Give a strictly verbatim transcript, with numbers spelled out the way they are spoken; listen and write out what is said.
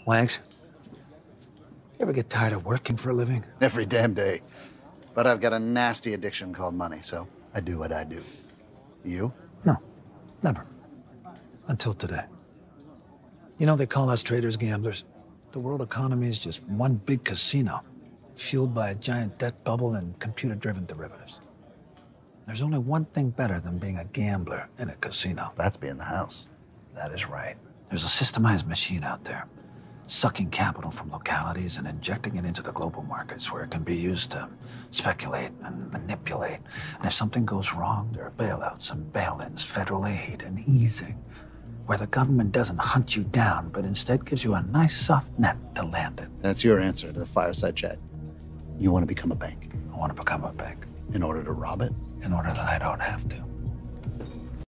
Wags, you ever get tired of working for a living? Every damn day. But I've got a nasty addiction called money, so I do what I do. You? No, never. Until today. You know, they call us traders gamblers. The world economy is just one big casino, fueled by a giant debt bubble and computer-driven derivatives. There's only one thing better than being a gambler in a casino. That's being the house. That is right. There's a systemized machine out there, sucking capital from localities and injecting it into the global markets where it can be used to speculate and manipulate. And if something goes wrong, there are bailouts and bail-ins, federal aid and easing, where the government doesn't hunt you down, but instead gives you a nice soft net to land in. That's your answer to the fireside chat. You want to become a bank. I want to become a bank. In order to rob it? In order that I don't have to.